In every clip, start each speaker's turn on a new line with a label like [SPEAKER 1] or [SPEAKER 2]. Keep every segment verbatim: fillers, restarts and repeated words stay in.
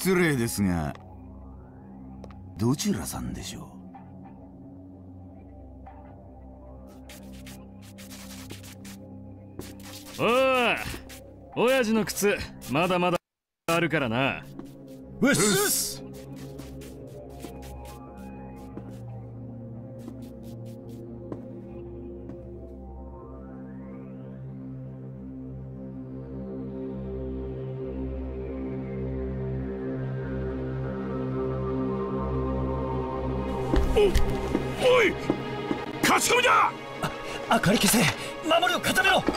[SPEAKER 1] 失礼ですが、どちらさんでしょ
[SPEAKER 2] う。おい、親父の靴まだまだあるからな。
[SPEAKER 1] うっす。
[SPEAKER 3] おい、勝ち込みだ。
[SPEAKER 4] 明かり消せ、守りを固めろ。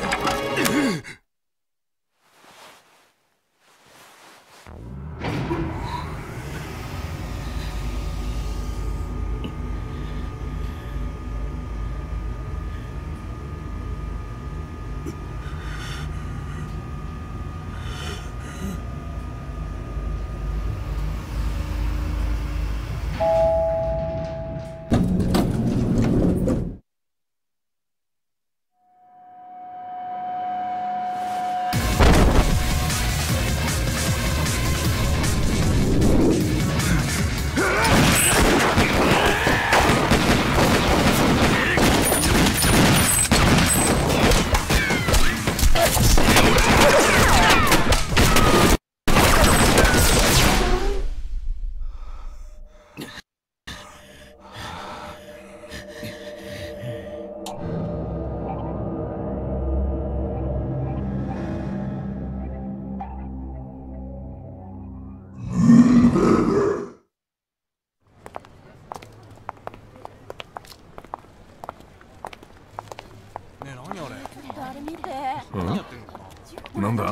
[SPEAKER 3] なんだ？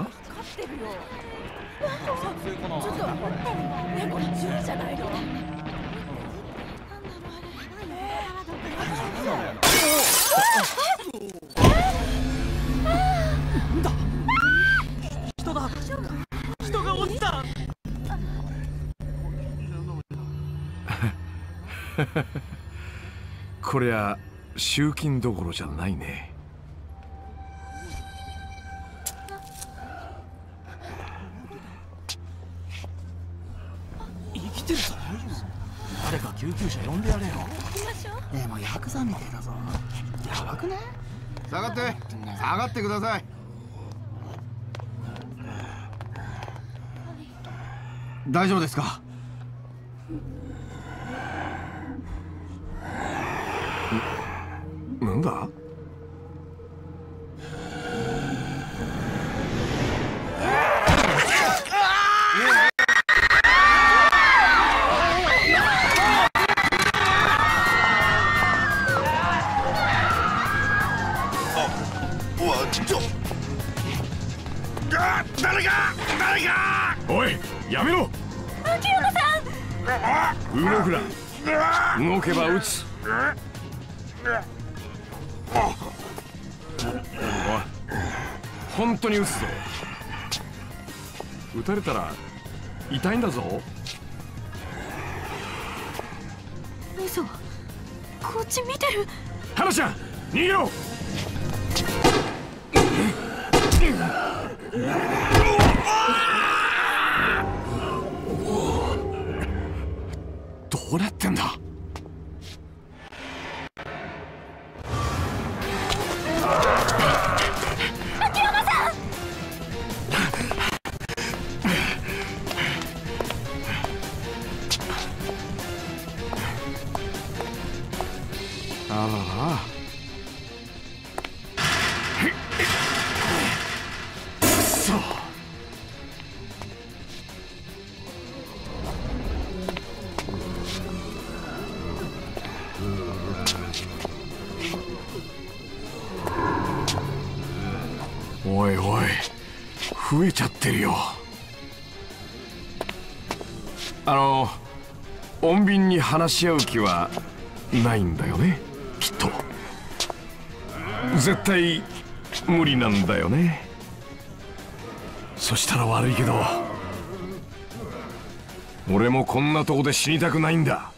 [SPEAKER 4] 人だ。人が落ちた。
[SPEAKER 3] こりゃ集金どころじゃないね。
[SPEAKER 4] 生きてるぞ。誰か救急車呼んでやれよ。
[SPEAKER 5] でもヤクザみたいだぞ。やばくね？
[SPEAKER 1] 下がって下がってください。大丈夫ですか？
[SPEAKER 3] なんだ？ 誰か誰か！おい、やめろ！
[SPEAKER 6] 秋山さん！
[SPEAKER 3] 動くな。動けば撃つ。おい、本当に撃つぞ。撃たれたら痛いんだぞ。
[SPEAKER 6] 嘘、こっち見てる。
[SPEAKER 3] 花ちゃん、逃げろ。どうなってんだ？
[SPEAKER 6] 秋山さん！
[SPEAKER 3] ああ。おいおい、増えちゃってるよ。あの、穏便に話し合う気はないんだよね、きっと。絶対無理なんだよね。そしたら悪いけど、俺もこんなとこで死にたくないんだ。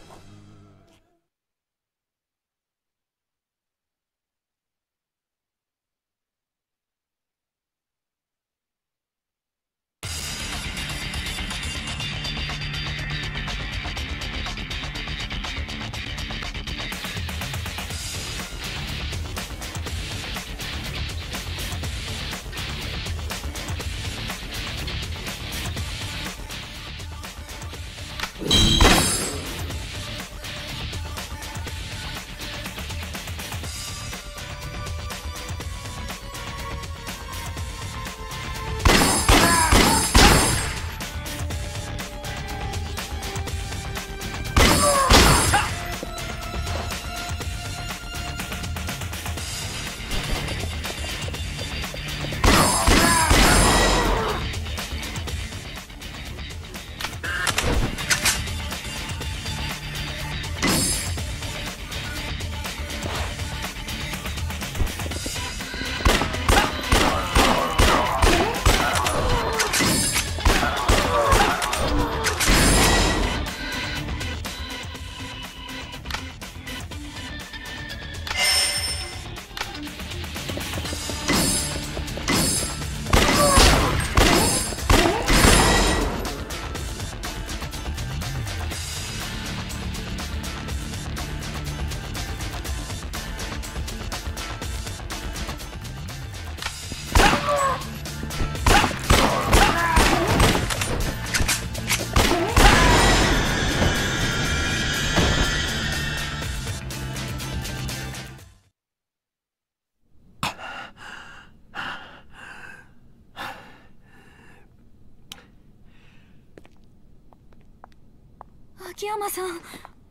[SPEAKER 6] 秋山さん、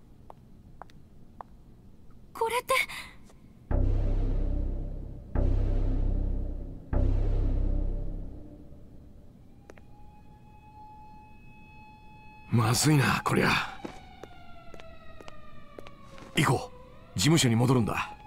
[SPEAKER 6] これって。
[SPEAKER 3] まずいなこりゃ。行こう、事務所に戻るんだ。